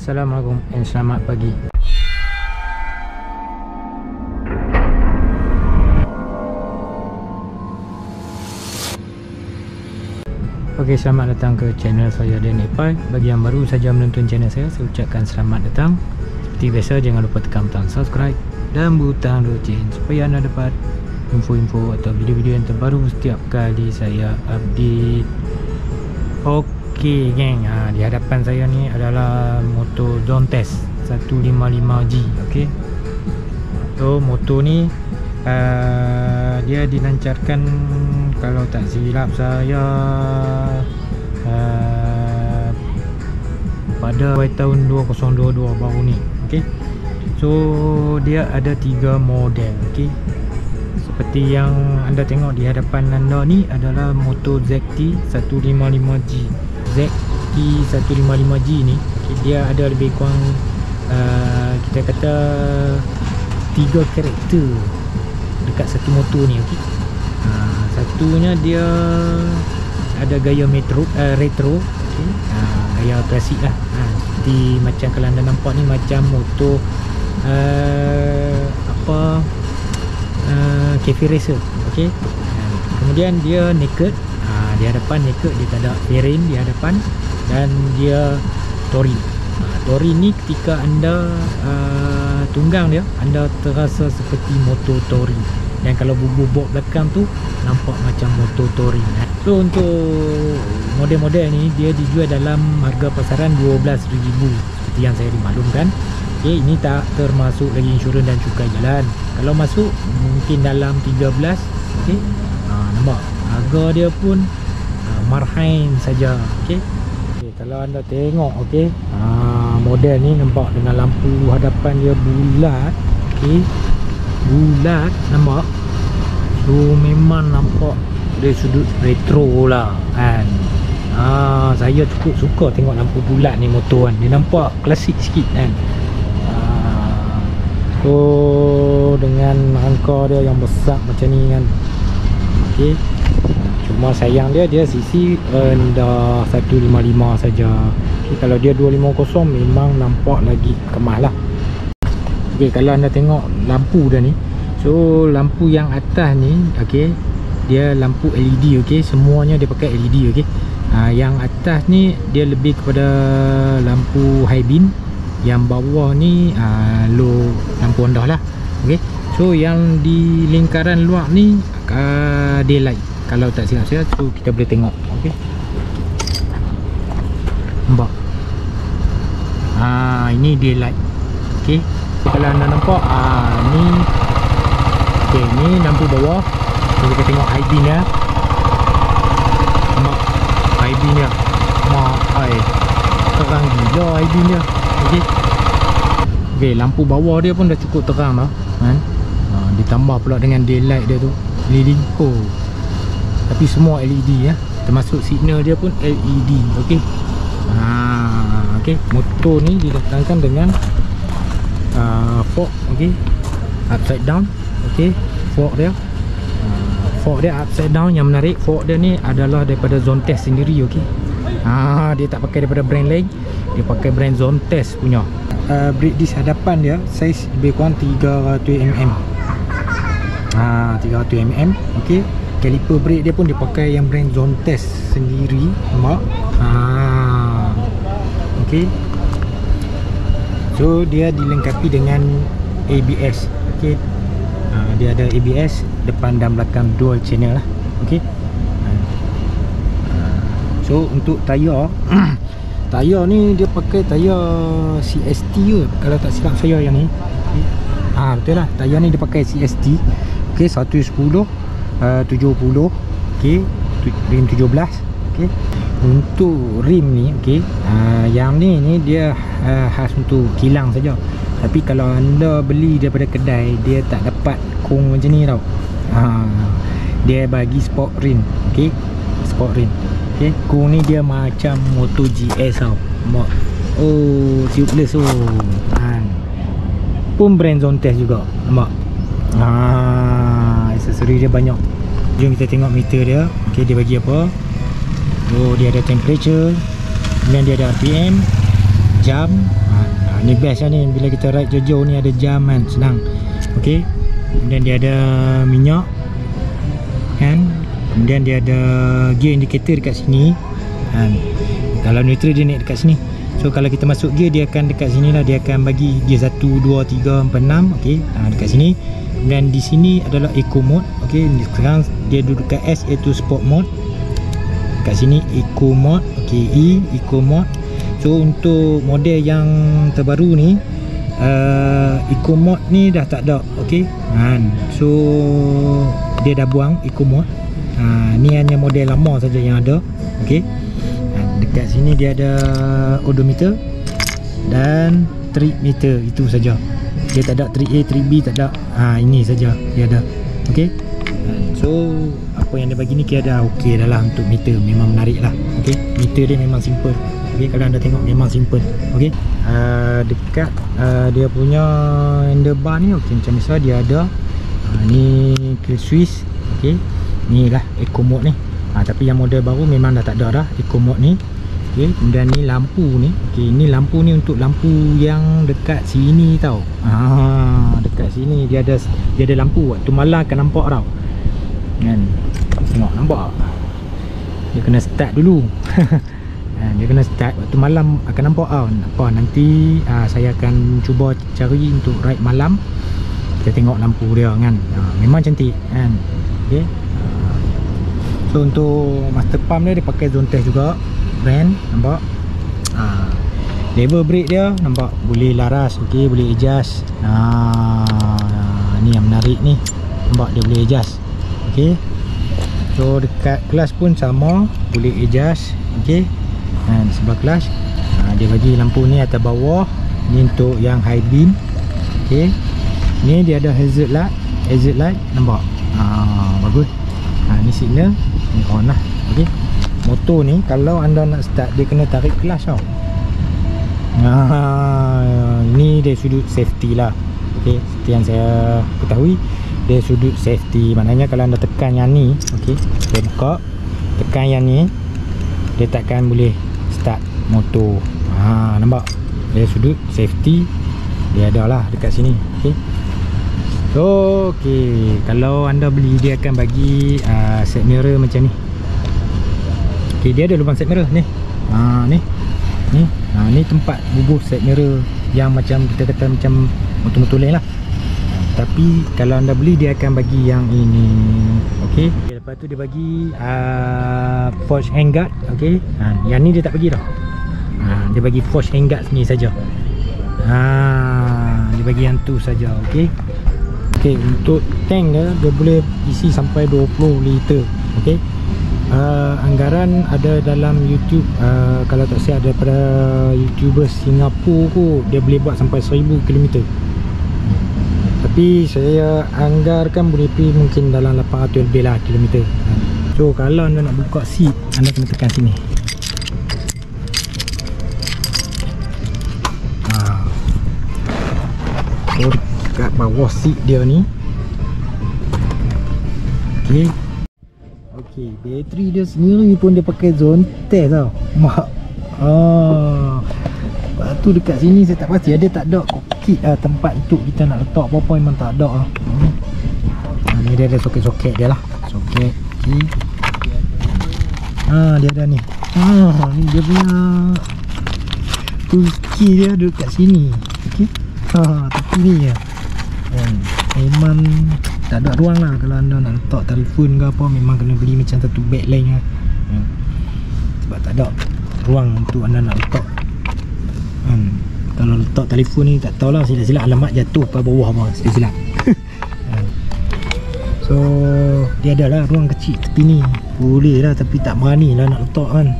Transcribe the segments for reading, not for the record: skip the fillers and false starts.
Assalamualaikum dan selamat pagi. Okey, selamat datang ke channel saya Dan Epal. Bagi yang baru saja menonton channel saya ucapkan selamat datang. Seperti biasa, jangan lupa tekan butang subscribe dan butang loceng supaya anda dapat info-info atau video-video yang terbaru setiap kali saya update. Okey geng, di hadapan saya ni adalah motor Zontes 155G. Okey, so motor ni dia dilancarkan, kalau tak silap saya, pada tahun 2022 baru ni. Okey, so dia ada 3 model. Okey, seperti yang anda tengok di hadapan anda ni adalah motor ZT 155G. ZT 155G ni, okay, dia ada lebih kurang kita kata 3 karakter dekat satu motor ni. Okey, satunya dia ada gaya retro, okay. Gaya klasik lah, seperti macam kalau anda nampak ni macam motor cafe racer. Okey, kemudian dia naked, di hadapan naked, dia tak ada fairing di hadapan, dan dia touring. Touring ni ketika anda tunggang dia, anda terasa seperti motor touring, dan kalau bubur bok belakang tu nampak macam motor touring. So untuk model-model ni dia dijual dalam harga pasaran 12,000 seperti yang saya dimaklumkan. Okay, ini tak termasuk lagi insurans dan cukai jalan. Kalau masuk mungkin dalam 13. Okay, nampak harga dia pun marhain saja. Okay, kalau anda tengok, okay, model ni nampak dengan lampu hadapan dia bulat. Okay, bulat, nampak. So memang nampak dari sudut retro lah kan. Saya cukup suka tengok lampu bulat ni motor kan. Dia nampak klasik sikit kan. So dengan rangka dia yang besar macam ni kan. Okey, cuma sayang dia CC rendah 155 saja. Okay, kalau dia 250 memang nampak lagi kemas lah. Okey, kalau anda tengok lampu dia ni, so lampu yang atas ni, okey, dia lampu LED. Okey, semuanya dia pakai LED. Okey, yang atas ni dia lebih kepada lampu high beam, yang bawah ni low, lampu rendah lah. Okey, so yang di lingkaran luar ni daylight, kalau tak silap saya. So kita boleh tengok. Okey, nampak, ini daylight. Okey, kalau anda nampak ni, okey, ni lampu bawah. So kita tengok high beam dia. Nampak high beam dia, terang gila high beam dia. Okey, lampu bawah dia pun dah cukup terang dah kan. Ditambah pula dengan daylight dia tu keliling. Tapi semua LED ya, termasuk signal dia pun LED. Okey, okey, motor ni didatangkan dengan fork. Okey, upside down. Okey, fork dia upside down. Yang menarik, fork dia ni adalah daripada Zontes sendiri. Okey, dia tak pakai daripada brand lain, dia pakai brand Zontes punya. Brake disc hadapan dia saiz lebih kurang 300mm. 300mm. Okey, caliper brake dia pun dia pakai yang brand Zontes sendiri. Nampak? Okey, so dia dilengkapi dengan ABS. Okey, dia ada ABS depan dan belakang, dual channel lah. Okey, so untuk tayar tayar ni dia pakai tayar CST ke, kalau tak silap saya yang ni. Betul lah, tayar ni dia pakai CST. Okey, 110 70. Okey, rim 17. Okey, untuk rim ni, okey, yang ni dia khas untuk kilang saja. Tapi kalau anda beli daripada kedai, dia tak dapat kong macam ni tau. Dia bagi sport rim. Okey, sport rim. Okey, kong ni dia macam Moto GS tau. Nampak? Tubeless. Pun brand Zontes juga. Nampak? Aksesori dia banyak. Jom kita tengok meter dia. Okey, dia bagi apa? Dia ada temperature, kemudian dia ada RPM, jam. Ni best lah ni, bila kita ride jauh-jauh ni ada jam kan, senang. Okey. Kemudian dia ada minyak kan. Kemudian dia ada gear indicator dekat sini kan. Kalau neutral dia naik dekat sini. So kalau kita masuk gear, dia akan dekat sini lah, dia akan bagi gear 1, 2, 3, 4, 6. Okey, dekat sini. Dan di sini adalah eco mode. Okey, sekarang dia duduk kat S, iaitu sport mode. Kat sini eco mode. Okey, E eco mode. So untuk model yang terbaru ni, eco mode ni dah tak ada. Okey, so dia dah buang eco mode. Ni hanya model lama saja yang ada. Okey, dekat sini dia ada odometer dan trip meter, itu saja. Dia tak ada 3A, 3B, tak ada. Ini saja dia ada. Okey, so apa yang dia bagi ni kira dah okey dah lah untuk meter. Memang menarik lah. Okey, meter dia memang simple. Okey, kalau anda tengok memang simple. Okey, dekat dia punya handlebar ni, okey, macam biasa dia ada ni kill switch. Okey, ni lah eco mode ni. Tapi yang model baru memang dah tak ada dah eco mode ni. Okey, kemudian ni lampu ni. Okey, ni lampu ni untuk lampu yang dekat sini tau. Dekat sini dia ada lampu waktu malam akan nampak tau. Kan? Tengok, nampak? Dia kena start dulu. Dia kena start waktu malam akan nampak tau. Nanti saya akan cuba cari untuk ride malam. Kita tengok lampu dia kan. Memang cantik kan. Okey. So untuk master pump dia pakai zone test juga. Brand, nampak? Lever brake dia nampak boleh laras. Okey, boleh adjust. Ni yang menarik ni. Nampak dia boleh adjust. Okey. So dekat clutch pun sama, boleh adjust. Okey. Dan sebelah clutch dia bagi lampu ni atas bawah. Ni untuk yang high beam. Okey. Ni dia ada hazard light, nampak? Bagus. Ni signal, ni on lah. Okey. Motor ni kalau anda nak start, dia kena tarik clutch tau. Ni dari sudut safety lah. Okey, seperti yang saya ketahui, dia sudut safety. Maknanya kalau anda tekan yang ni, okey, saya buka, tekan yang ni, dia takkan boleh start motor. Nampak? Dari sudut safety dia ada lah dekat sini. Okey. So okey, kalau anda beli, dia akan bagi set mirror macam ni. Okey, dia ada lubang set mirror ni. Ni tempat bubuh set mirror yang macam kita kata macam motor-motor lain lah. Tapi kalau anda beli, dia akan bagi yang ini. Okey. Lepas tu dia bagi forge handguard. Okey. Yang ni dia tak bagi dah. Dia bagi forge handguard ni saja. Dia bagi yang tu saja. Okey. Okey, untuk tank dia boleh isi sampai 20 liter. Okey. Anggaran ada dalam YouTube, kalau tak saya ada pada YouTuber Singapura tu, dia boleh buat sampai 1000 km. Tapi saya anggarkan boleh pergi mungkin dalam 800 lebih lah kilometer. So kalau anda nak buka seat, anda kena tekan sini. So dekat bawah seat dia ni. Okey. Okey, bateri dia sendiri pun dia pakai zone test tau. Mak. Lepas tu dekat sini saya tak pasti ada tak ada kit tempat untuk kita nak letak apa-apa, memang tak ada. Ni dia ada soket-soket dia lah. Soket. Okey. Dia ada ni. Ni dia punya key dia duduk kat sini. Okey. Tapi ni ya. Memang tak ada ruang lah kalau anda nak letak telefon ke apa. Memang kena beli macam satu backline lah. Sebab tak ada ruang untuk anda nak letak. Kalau letak telefon ni tak tahulah, silap-silap alamat jatuh ke bawah apa, silap-silap. So dia ada lah ruang kecil tepi ni. Boleh lah, tapi tak berani lah nak letak kan.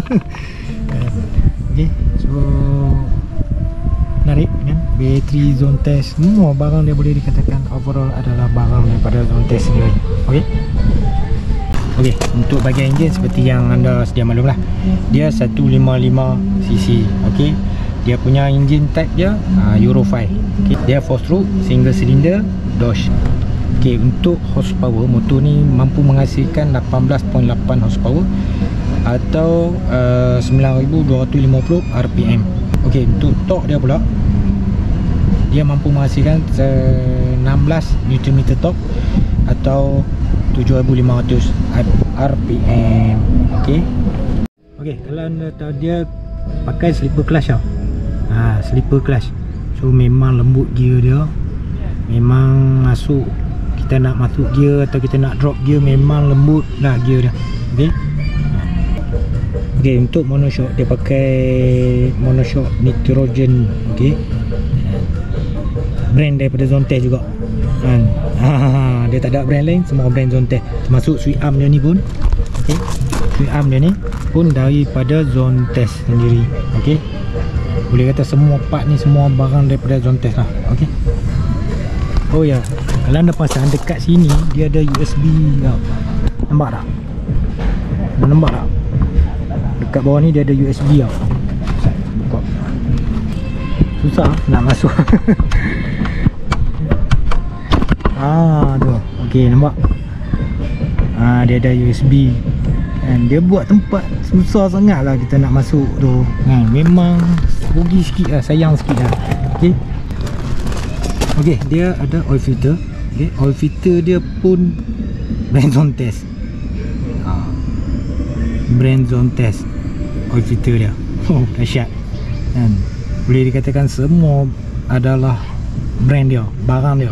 Okay, so menarik kan. Bateri zone test, semua barang dia boleh dikatakan overall adalah barang daripada zone test sendiri. Okay. Okey, untuk bahagian enjin seperti yang anda sedia maklum lah, dia 155cc. Okey, dia punya engine type dia Euro 5. Okey, dia 4-stroke single cylinder Dodge. Okey, untuk horsepower, motor ni mampu menghasilkan 18.8 horsepower atau 9250 rpm. Okey, untuk torque dia pula, dia mampu menghasilkan 16 Nm torque atau 7500 RPM. Okey, kalau anda tahu dia pakai slipper clutch tau. Slipper clutch. So memang lembut gear dia. Memang masuk, kita nak masuk gear atau kita nak drop gear, memang lembut lah gear dia. Okey, untuk monoshock dia pakai monoshock nitrogen. Brand daripada Zontes juga kan. Dia tak ada brand lain, semua brand Zontes. Termasuk swing arm dia ni pun, swing arm dia ni pun daripada Zontes sendiri. Boleh kata semua part ni semua barang daripada Zontes lah. Oh ya, kalau anda pasang dekat sini dia ada USB tau. Nampak tak? Nampak tak? Dekat bawah ni dia ada USB tau. Buka. Susah nak masuk. Tu. Okey, nampak? Dia ada USB. Dan dia buat tempat susah sangat lah kita nak masuk tu. Memang rugi sikit lah, sayang sikit lah. Okey, dia ada oil filter. Oil filter dia pun brand Zontes. Brand Zontes oil filter dia. Dahsyat. Boleh dikatakan semua adalah brand dia, barang dia.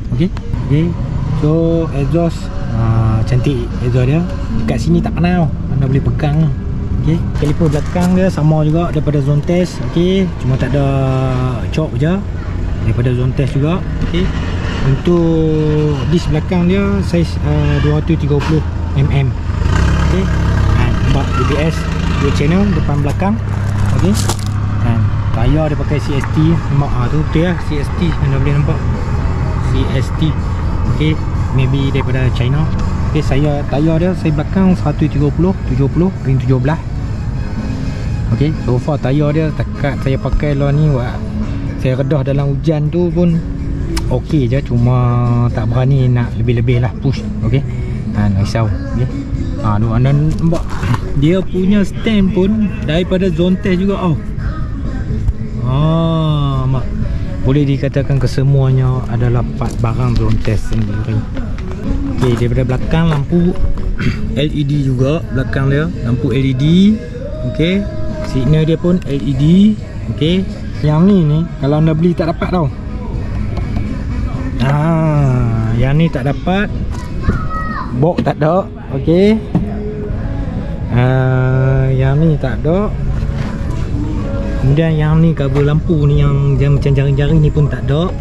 So exhaust cantik exhaust dia. Dekat sini tak kena tau, anda boleh pegang. Kaliper belakang dia sama juga daripada Zontes. Cuma tak ada chop je, daripada Zontes juga. Untuk disk belakang dia saiz 230mm. Nampak ABS 2 channel depan belakang. Tayar dia pakai CST. Nampak tu betul lah, CST. Anda boleh nampak CST. Maybe daripada China. Saya tayar dia saiz belakang 130 70 ring 17. So far tayar dia takat saya pakai lah ni, saya redah dalam hujan tu pun okey je, cuma tak berani nak lebih-lebih lah push. Tak risau. Tu anda nampak dia punya stand pun daripada Zontes juga tau. Boleh dikatakan kesemuanya adalah part barang Zontes sendiri. Daripada belakang lampu LED juga belakang dia, lampu LED. Signal dia pun LED. Yang ni kalau anda beli tak dapat tau. Yang ni tak dapat, box tak ada. Yang ni tak ada. Kemudian yang ni kabel lampu ni yang macam jaring-jaring ni pun tak ada.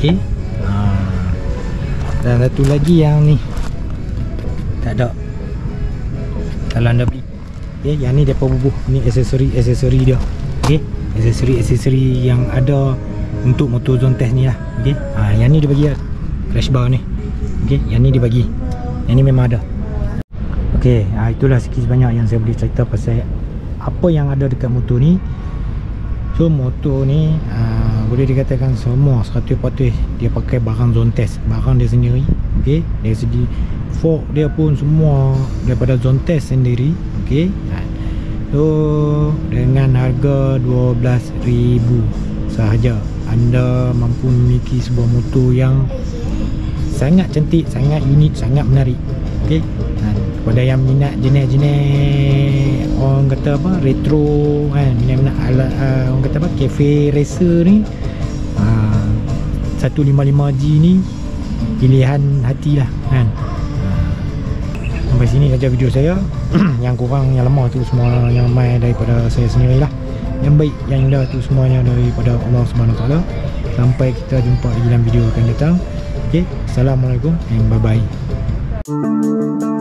Dan satu lagi yang ni tak ada kalau anda beli. Yang ni depa bubuh, ni aksesori dia. Aksesori yang ada untuk motor Zontes ni lah. Yang ni dia bagi lah, crash bar ni. Yang ni dia bagi, yang ni memang ada. Itulah sikit sebanyak yang saya boleh cerita pasal apa yang ada dekat motor ni. So motor ni boleh dikatakan semua 100% dia pakai barang Zontes, barang dia sendiri. Dari segi fork dia pun semua daripada Zontes sendiri. So dengan harga 12,000 sahaja anda mampu memiliki sebuah motor yang sangat cantik, sangat unik, sangat menarik. Kepada yang minat jenis-jenis orang kata apa, retro minat orang kata apa, cafe racer ni, 155G ni pilihan hati lah Sampai sini saja video saya. Yang kurang, yang lemah tu semua yang mai daripada saya sendiri lah. Yang baik, yang indah tu semuanya daripada Allah SWT. Sampai kita jumpa di dalam video akan datang. Assalamualaikum and bye bye.